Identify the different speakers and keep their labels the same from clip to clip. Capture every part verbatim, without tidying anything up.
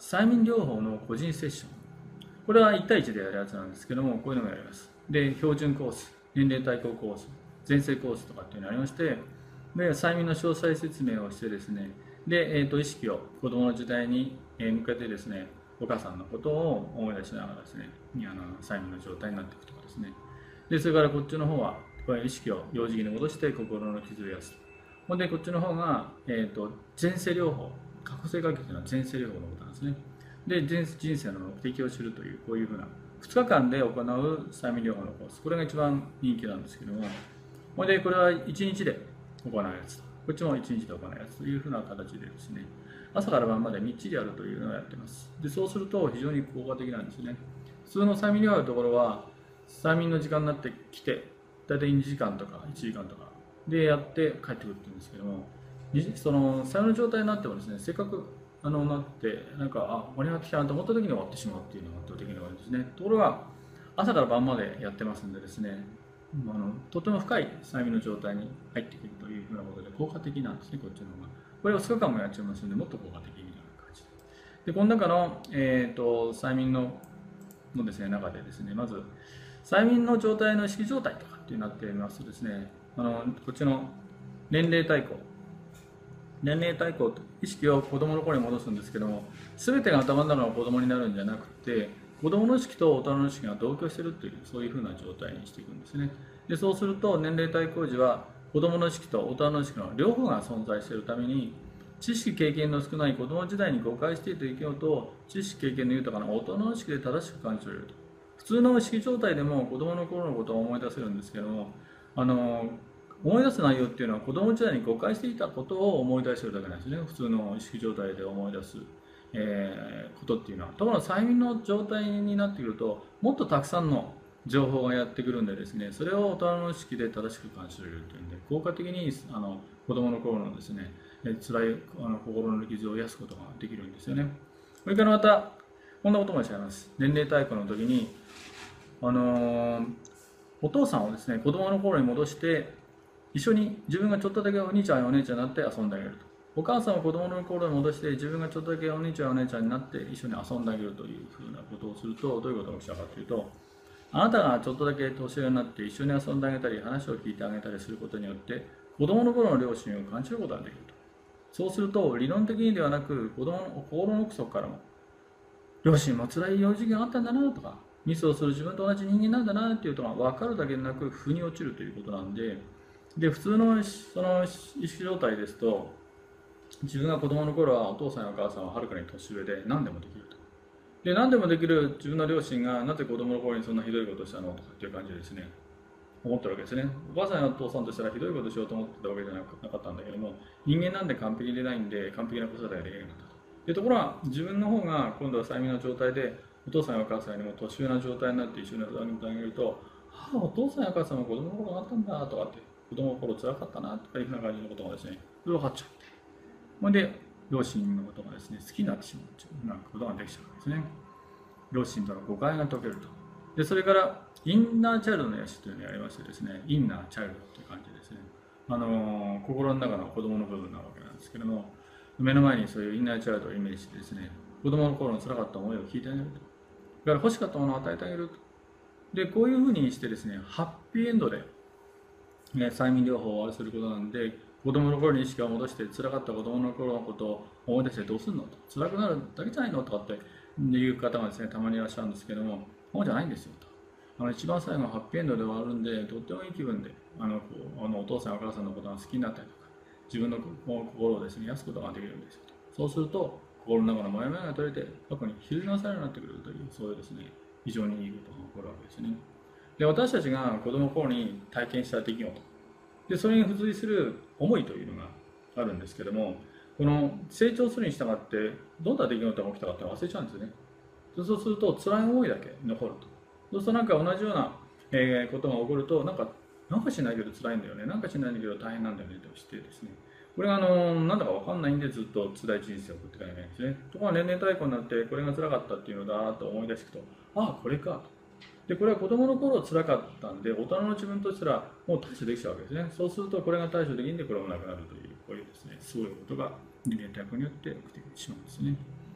Speaker 1: 催眠療法の個人セッション。これはいち対いちでやるやつなんですけども、こういうのもやります。で、標準コース、年齢対抗コース、前世コースとかっていうのがありまして、で、催眠の詳細説明をしてですね、で、えー、と意識を子供の時代に向けてですね、お母さんのことを思い出しながらですね、あの催眠の状態になっていくとかですね。で、それからこっちの方は、これ意識を幼児期に戻して心の傷を癒すと。ほんで、こっちの方が、えー、と前世療法、過去性学というのは前世療法のことなんですね。で、人生の目的を知るという、こういうふうなふつかかんで行う催眠療法のコース、これが一番人気なんですけども、ほんで、これはいちにちで行うやつと、こっちもいちにちで行うやつというふうな形でですね、朝から晩までみっちりやるというのをやっています。で、そうすると非常に効果的なんですね。普通の催眠療法のところは、催眠の時間になってきて、大体にじかんとかいちじかんとかでやって帰ってくるって言うんですけども、その催眠の状態になってもですね、せっかくあのなってなんかあ盛り上がってきたなと思った時に終わってしまうっていうのが圧倒的に多いんですね。ところが朝から晩までやってますんでですね、あのとても深い催眠の状態に入ってくるというふうなことで効果的なんですね、こっちの方が。これをふつかかんもやっちゃいますので、もっと効果的みたいな感じで。で、この中の、えーと、催眠ののですね、中でですね、まず催眠の状態の意識状態とかってなってみますとですね、あのこっちの年齢対抗年齢対抗と意識を子供の頃に戻すんですけども、全てが頭の中の子供になるんじゃなくて、子供の意識と大人の意識が同居しているという、そういうふうな状態にしていくんですね。でそうすると年齢対抗時は子供の意識と大人の意識の両方が存在しているために、知識経験の少ない子供時代に誤解していた意見と知識経験の豊かな大人の意識で正しく感じられると。普通の意識状態でも子供の頃のことを思い出せるんですけども、あの思い出す内容っていうのは子供時代に誤解していたことを思い出しているだけなんですね。普通の意識状態で思い出す、えー、ことっていうのは。ところが催眠の状態になってくると、もっとたくさんの情報がやってくるんでですね、それを大人の意識で正しく感じられるというんで、効果的にあの子供の頃のですね、辛いあの心の傷を癒すことができるんですよね。それからまた、こんなこともおっしゃいます。年齢対抗の時に、あのー、お父さんをですね、子供の頃に戻して、一緒に自分がちょっとだけお兄ちゃんやお姉ちゃんになって遊んであげると。お母さんを子供の頃に戻して自分がちょっとだけお兄ちゃんやお姉ちゃんになって一緒に遊んであげるというふうなことをすると、どういうことが起きたかというと、あなたがちょっとだけ年上になって一緒に遊んであげたり話を聞いてあげたりすることによって子供の頃の両親を感じることができると。そうすると理論的にではなく子供の心の奥底からも両親も辛い幼児期があったんだなとか、ミスをする自分と同じ人間なんだなっていうことが分かるだけでなく腑に落ちるということなんで、で普通のその意識状態ですと、自分が子供の頃はお父さんやお母さんははるかに年上で何でもできると。で何でもできる自分の両親がなぜ子供の頃にそんなひどいことをしたのとかっていう感じでですね、思ってるわけですね。お母さんやお父さんとしたらひどいことをしようと思ってたわけじゃなかったんだけども、人間なんで完璧でないんで完璧な子育てができなかったと。でところが自分の方が今度は催眠の状態でお父さんやお母さんにも年上な状態になって一緒に遊んであげると、ああお父さんやお母さんも子供の頃があったんだとかって、子供の頃辛かったなとかいうふうな感じのことがですね、分かっちゃう。ほんで両親のことがですね好きになってしまうというようなことができちゃうんですね。両親との誤解が解けると。でそれからインナーチャイルドの癒しというのをやりましてですね、インナーチャイルドという感じですね、あのー、心の中の子供の部分なわけなんですけども、目の前にそういうインナーチャイルドをイメージしてですね、子供の頃の辛かった思いを聞いてあげると。だから欲しかったものを与えてあげると。でこういうふうにしてですね、ハッピーエンドで、ね、催眠療法を終わりすることなんで、子供の頃に意識を戻して辛かった子供の頃のことを思い出してどうするのと、辛くなるだけじゃないのとかっていう方がですね、たまにいらっしゃるんですけども、そうじゃないんですよと。あの一番最後ハッピーエンドで終わるんで、とってもいい気分で、あのあのお父さんお母さんのことが好きになったりとか、自分の心をですね、癒すことができるんですよと。そうすると、心の中のモヤモヤが取れて、過去に引きずりされるようになってくるという、そういうですね、非常にいいことが起こるわけですね。で、私たちが子供の頃に体験した出来事、でそれに付随する思いというのがあるんですけども、この成長するに従ってどんな出来事が起きたかって忘れちゃうんですね。そうすると辛い思いだけ残ると。そうするとなんか同じような、えー、ことが起こると、なんかなんかしないけど辛いんだよね、なんかしないんだけど大変なんだよねとしてですね、これがあのなんだか分かんないんでずっと辛い人生を送っていかなきゃいけないんですね。ところが年齢対抗になってこれが辛かったっていうのをだーっと思い出していくと、ああこれかと。でこれは子供の頃辛かったんで、大人の自分としたらもう対処できちゃうわけですね。そうするとこれが対処できんでこれもなくなるという、こういうですね、すごいことが年齢対抗によって起きてしまうんですね。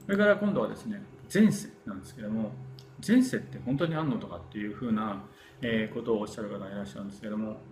Speaker 1: それから今度はですね、前世なんですけども、前世って本当にあんのとかっていうふうな、えー、ことをおっしゃる方がいらっしゃるんですけども、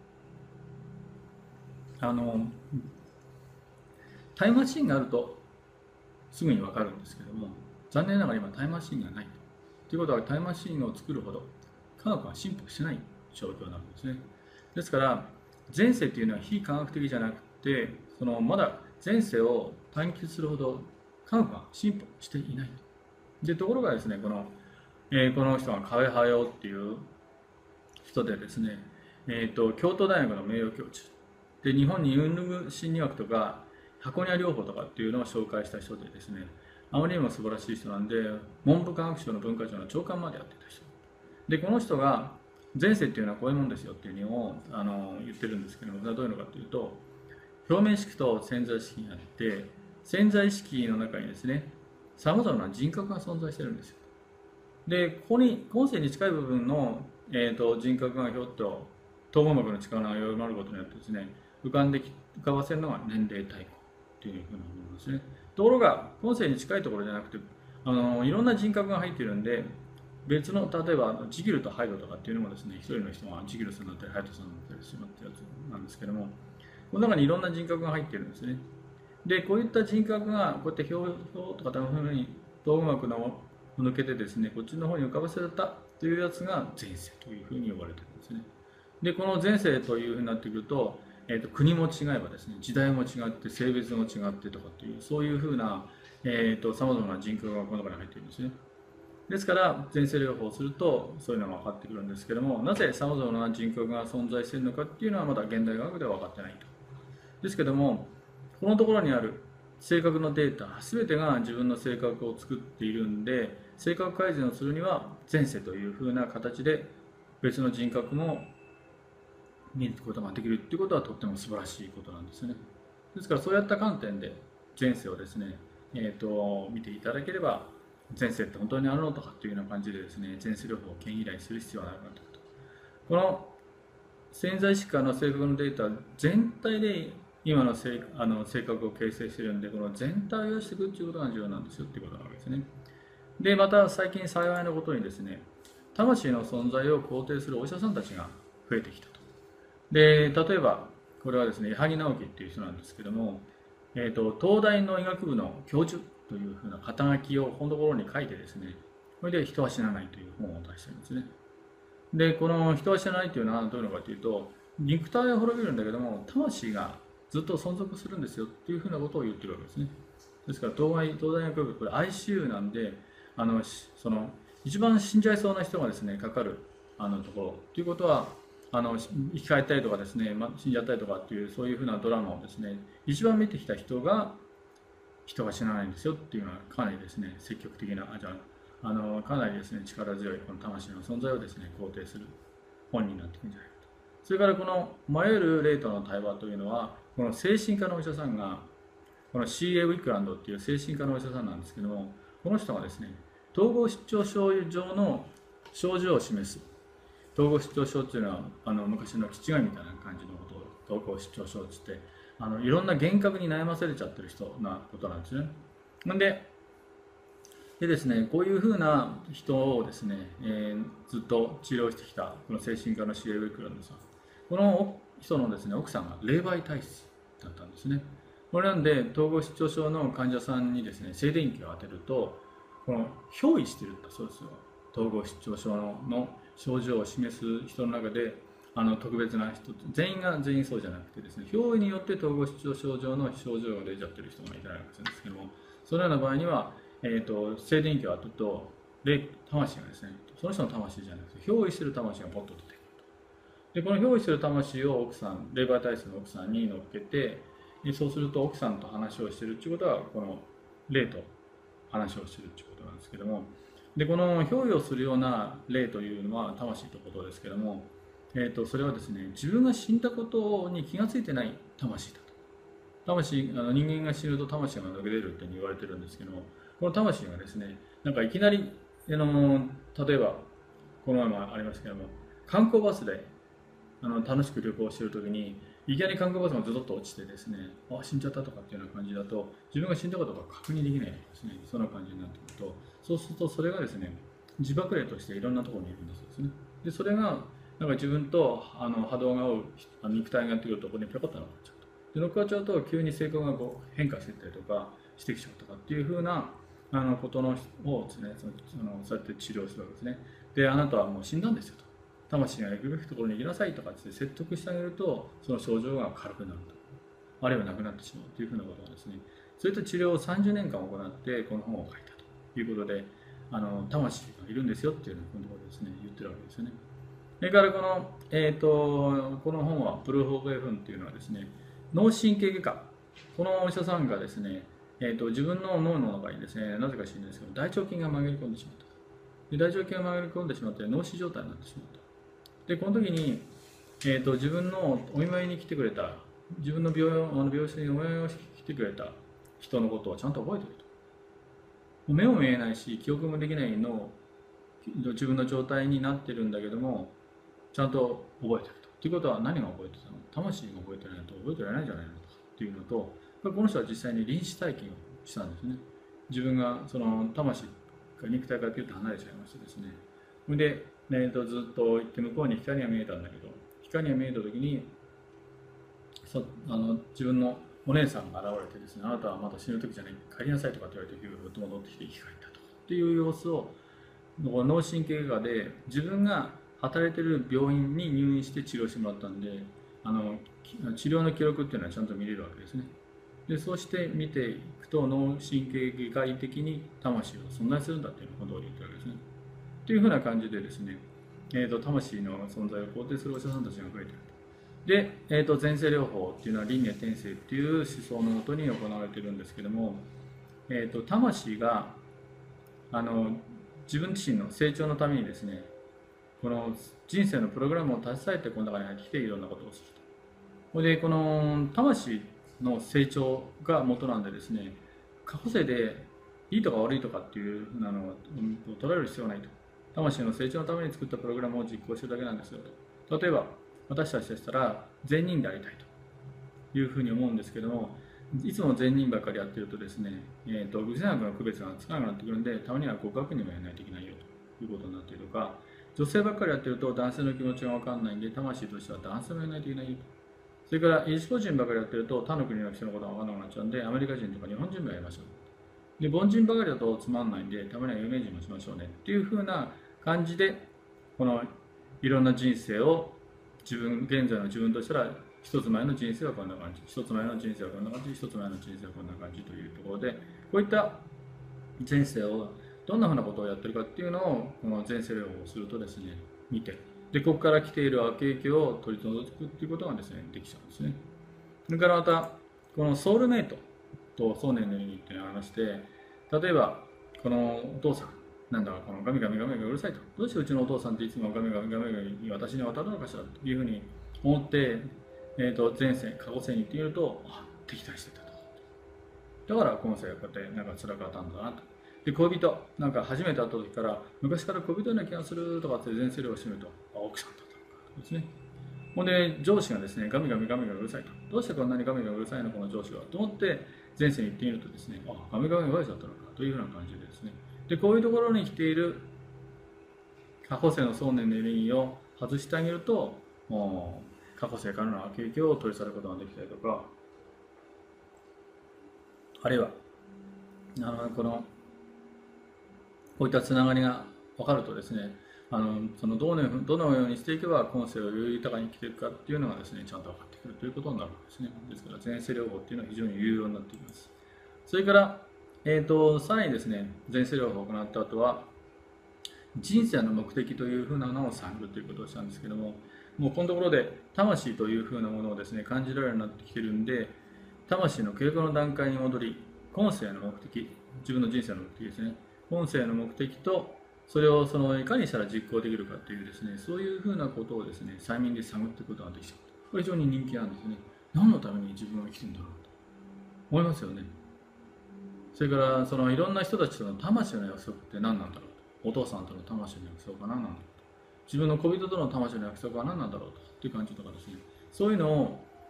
Speaker 1: あのタイムマシンがあるとすぐに分かるんですけども、残念ながら今タイムマシンがないということは、タイムマシンを作るほど科学は進歩してない状況なんですね。ですから前世っていうのは非科学的じゃなくて、そのまだ前世を探求するほど科学は進歩していないで、ところがですね、この、えー、この人がカウェハヨっていう人でですね、えーと、京都大学の名誉教授で、日本にユンルグ心理学とか箱庭療法とかっていうのを紹介した人でですね、あまりにも素晴らしい人なんで、文部科学省の文化庁の長官までやってた人で、この人が前世っていうのはこういうもんですよっていうのをあの言ってるんですけども、それはどういうのかというと、表面意識と潜在意識があって、潜在意識の中にですね、さまざまな人格が存在してるんですよ。で、ここに今世に近い部分の、えー、と人格がひょっと統合膜の力が弱まることによってですね、浮かんでき浮かばせるのが年齢対抗というふうなものですね。ところが今世に近いところじゃなくて、あのいろんな人格が入っているんで、別の例えばジギルとハイドとかっていうのもですね、一人の人がジギルさんだったりハイドさんだったりしまったやつなんですけども、この中にいろんな人格が入っているんですね。で、こういった人格がこうやって表表とかのふうに統合膜の抜けてですね、こっちの方に浮かばせたというやつが前世というふうに呼ばれているんですね。で、この前世というふうになってくると、えー、と国も違えばですね、時代も違って、性別も違ってとかっていう、そういうふうなさまざまな人格がこの中に入っているんですね。ですから前世療法をするとそういうのが分かってくるんですけども、なぜさまざまな人格が存在しているのかっていうのはまだ現代学では分かってないと。ですけども、このところにある性格のデータ全てが自分の性格を作っているんで、性格改善をするには前世というふうな形で別の人格も見ることができるっていうことはとっても素晴らしいことなんですね。ですからそういった観点で前世をですね、えー、と見ていただければ、前世って本当にあるのとかっていうような感じでですね、前世療法を権威依頼する必要があるかと。この潜在意識の性格のデータ全体で今の 性, あの性格を形成しているので、この全体を出していくということが重要なんですよっていうことなわけですね。で、また最近幸いなことにですね、魂の存在を肯定するお医者さんたちが増えてきたと。で、例えばこれはですね、矢作直樹っていう人なんですけども、えーと、東大の医学部の教授というふうな肩書きをこのところに書いてですね、これで人は死なないという本を出してるんですね。で、この人は死なないというのはどういうのかというと、肉体は滅びるんだけども、魂がずっと存続するんですよっていうふうなことを言ってるわけですね。ですから東大、東大薬部、これ アイシーユー なんで、あのその一番死んじゃいそうな人がですね、かかるあのところということは、あの生き返ったりとかですね、ま、死んじゃったりとかっていうそういうふうなドラマをですね、一番見てきた人が人が死なないんですよっていうのはかなりですね、積極的な、あじゃああのかなりですね、力強いこの魂の存在をですね、肯定する本になっていくんじゃないかと。それからこの迷える霊との対話というのは、この精神科のお医者さんが、この シーエー ウィックランドっていう精神科のお医者さんなんですけども、この人がですね、統合失調症状の症状を示す。統合失調症っていうのはあの昔の気違いみたいな感じのことを統合失調症って言って、あのいろんな幻覚に悩まされちゃってる人なことなんですね。なんででですね、こういうふうな人をですね、えー、ずっと治療してきたこの精神科の シーエー ウィックランドさん、この人のですね、奥さんが霊媒体質だったんですね。これなんで統合失調症の患者さんにですね、静電気を当てると、この憑依しているんだそうですよ。統合失調症の症状を示す人の中で、あの特別な人、全員が全員そうじゃなくてですね、憑依によって統合失調症状の症状が出ちゃってる人がいたりするんですけども、そのような場合には、えーと、静電気を当てると、魂がですね、その人の魂じゃなくて、憑依している魂がポッと出てくると。で、この憑依している魂を奥さん、霊媒体質の奥さんに乗っけて、そうすると奥さんと話をしているということは、この霊と話をしているということなんですけども、で、この憑依をするような霊というのは魂ということですけども、えーと、それはですね、自分が死んだことに気がついてない魂だと。魂、あの人間が死ぬと魂が抜け出るって言われてるんですけども、この魂がですね、なんかいきなり、あの例えば、この前もありますけども、観光バスであの楽しく旅行しているときに、 いきなり感覚バスがずっと落ちてですね、あ、死んじゃったとかっていうような感じだと、自分が死んだことが確認できないですね、そんな感じになってくると、そうするとそれがですね、自爆霊としていろんなところにいるんだそうですね。で、それがなんか自分とあの波動が合う肉体がやってくるところにぴょこっと乗っかっちゃうと。で、乗っかっちゃうと急に性格がこう変化していったりとかしてきちゃうとかっていうふうなあのことのをですね、そのそのそうやって治療するわけですね。で、あなたはもう死んだんですよと。魂が行くべきところに行きなさいとかって説得してあげると、その症状が軽くなると。あるいはなくなってしまうというふうなことがですね、そういった治療をさんじゅうねんかん行って、この本を書いたということで、あの魂がいるんですよっていうのをこのところですね、言ってるわけですよね。それからこの、えーと、この本は、プルフォーベフンっていうのはですね、脳神経外科、このお医者さんがですね、えーと、自分の脳の中にですね、なぜか知らないですけど、大腸菌が紛れ込んでしまった。で大腸菌が紛れ込んでしまって、脳死状態になってしまった。で、この時に、えーと、自分のお見舞いに来てくれた、自分の病院あの病室にお見舞いを来てくれた人のことをちゃんと覚えていると。目も見えないし、記憶もできないの自分の状態になってるんだけども、ちゃんと覚えてると。ということは何が覚えてたの？魂が覚えてないと覚えてられないんじゃないのかっていうのと、この人は実際に臨死体験をしたんですね。自分がその魂が肉体からピュッと離れちゃいましてですね。で、えー、とずっと行って向こうに光が見えたんだけど、光が見えた時にそあの自分のお姉さんが現れてですね、あなたはまだ死ぬ時じゃない、帰りなさいとかって言われて、ふっと戻ってきて生き返ったとっていう様子を脳神経外科で自分が働いている病院に入院して治療してもらったんで、あの治療の記録っていうのはちゃんと見れるわけですね。でそうして見ていくと、脳神経外科的に魂は存在するんだっていうことを言ってるわけですね。というふうな感じでですね、えーと、魂の存在を肯定するお医者さんたちが増えていると。で、えーと、前世療法っていうのは輪廻転生っていう思想のもとに行われているんですけども、えーと、魂があの自分自身の成長のためにですね、この人生のプログラムを携えてこの中に入ってきていろんなことをすると。これでこの魂の成長が元なんでですね、過去世でいいとか悪いとかっていうふうなのを捉える必要はないと。魂の成長のために作ったプログラムを実行してるだけなんですよと。例えば私たちでしたら善人でありたいというふうに思うんですけども、いつも善人ばかりやってるとですね、えーと、善悪の区別がつかなくなってくるんで、たまには極悪にもやらないといけないよということになっているとか、女性ばっかりやってると男性の気持ちが分かんないんで、魂としては男性もやらないといけないよと。それからイスコ人ばかりやってると他の国の人のことが分からなくなっちゃうんで、アメリカ人とか日本人もやりましょう。で、凡人ばかりだとつまんないんで、たまには有名人もしましょうねっていうふうな感じで、このいろんな人生を自分、現在の自分としたら、一つ前の人生はこんな感じ、一つ前の人生はこんな感じ、一つ前の人生はこんな感じというところで、こういった前世をどんなふうなことをやってるかっていうのを、この前世療法をするとですね、見て、で、ここから来ている悪影響を取り除くっていうことがですね、できちゃうんですね。それからまた、このソウルメイトと想念の意味っていうのがありまして、例えば、このお父さん、なんだかこのガミガミガミガミうるさいと。どうしてうちのお父さんっていつもガミガミガミガミに私に渡るのかしらというふうに思って、えー、と前世、過去世に行ってみると、あ、敵対してたと。だから今世はこうやってなんか辛かったんだなと。で、恋人、なんか初めて会った時から、昔から恋人な気がするとかって前世療をしてみると、あ、奥さんだったのかですね。ほんで、上司がですね、ガミガミガミがうるさいと。どうしてこんなにガミがうるさいのこの上司はと思って、前世に行ってみるとですね、あ、ガミガミが悪いだったのかというふうな感じでですね。で、こういうところに来ている過去世の想念の意味を外してあげると、過去世からの悪影響を取り去ることができたりとか、あるいは、あのこのこういったつながりが分かるとですね、あのそのどのどのようにしていけば今世をより豊かに生きていくかっていうのがですね、ちゃんと分かってくるということになるわけですね。ですから前世療法っていうのは非常に有用になっています。それから、えーと、さらにですね、前世療法を行った後は、人生の目的というふうなのを探るということをしたんですけども、もうこのところで魂というふうなものをですね、感じられるようになってきているんで、魂の経過の段階に戻り、今世の目的、自分の人生の目的ですね、今世の目的と、それをそのいかにしたら実行できるかというですね、そういうふうなことをですね、催眠で探っていくことができちゃう。これ非常に人気なんですね。何のために自分は生きてるんだろうと思いますよね。それからそのいろんな人たちとの魂の約束って何なんだろうと。お父さんとの魂の約束は何なんだろうと。自分の恋人との魂の約束は何なんだろうという感じとかですね。そういうのを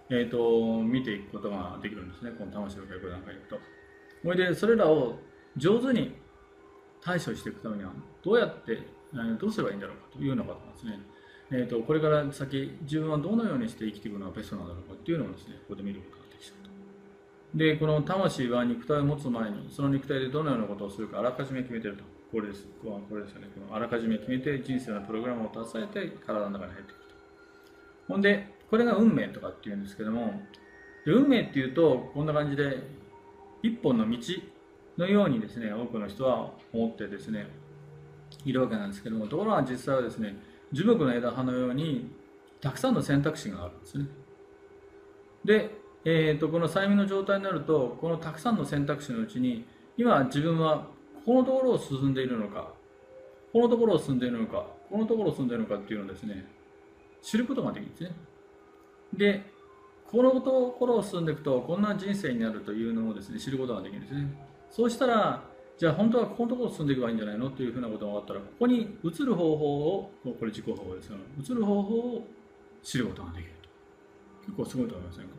Speaker 1: えー、と見ていくことができるんですね、この魂の稽古段階に行くと。それでそれらを上手に対処していくためにはどうやって、えーどうすればいいんだろうかというようなことなんですね。えー、とこれから先自分はどのようにして生きていくのがベストなんだろうかというのをですね、ここで見ることができちゃうと。で、この魂は肉体を持つ前にその肉体でどのようなことをするかあらかじめ決めていると。これです。これですよね。このあらかじめ決めて人生のプログラムを携えて体の中に入っていくと。ほんで、これが運命とかっていうんですけども、で運命っていうとこんな感じで一本の道のようにですね、多くの人は思ってですね、いるわけなんですけども、ところが実際はですね、樹木の枝葉のようにたくさんの選択肢があるんですね。で、えー、とこの催眠の状態になると、このたくさんの選択肢のうちに、今自分はここのところを進んでいるのか、このところを進んでいるのか、このところを進んでいるのかっていうのをですね、知ることができるんですね。で、このところを進んでいくと、こんな人生になるというのをですね、知ることができるんですね。そうしたら、じゃあ本当はこのところを進んでいけばいいんじゃないのというふうなことが分かったら、ここに移る方法を、これ自己方法ですが、移る方法を知ることができると。結構すごいと思いませんか。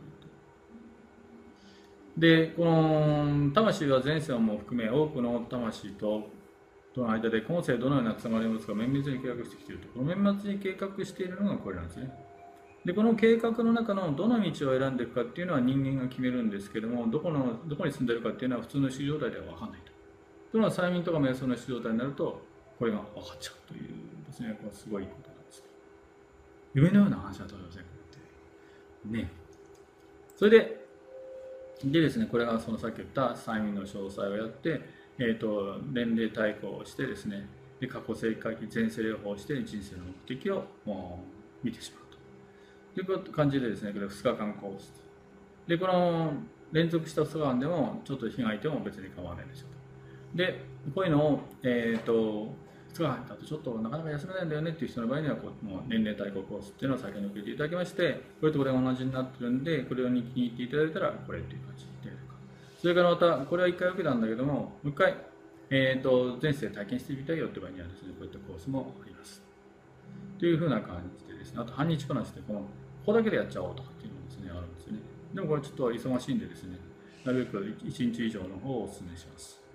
Speaker 1: で、この魂は前世も含め多くの魂ととの間で今世どのようなつながりを持つか綿密に計画してきていると。この綿密に計画しているのがこれなんですね。で、この計画の中のどの道を選んでいくかっていうのは人間が決めるんですけども、どこのどこに住んでるかっていうのは普通の意識状態では分かんないと。というのは催眠とか瞑想の意識状態になるとこれが分かっちゃうというですね、これすごいことなんです。夢のような話だと思いませんかね。それででですね、これがそのさっき言った催眠の詳細をやって、えー、と年齢対抗をしてですね、で過去正回帰前世療法をして人生の目的を見てしまうという感じでですね、これふつかかんコースで、この連続したふつかかんでもちょっと被害ても別に構わないでしょうと。でこういうのを、えー、とふつかかんだとちょっとなかなか休めないんだよねっていう人の場合にはこうもう年齢対抗コースっていうのを先に受けていただきまして、これとこれが同じになってるんで、これを気に入っていただいたらこれっていう感じで、それからまたこれはいっかい受けたんだけども、もういっかい、えー、と前世体験してみたいよって場合にはですね、こういったコースもありますというふうな感じでですね、あと半日こなしでこのここだけでやっちゃおうとかっていうのもですね、あるんですよね。でもこれちょっと忙しいんでですね、なるべくいちにち以上の方をお勧めします。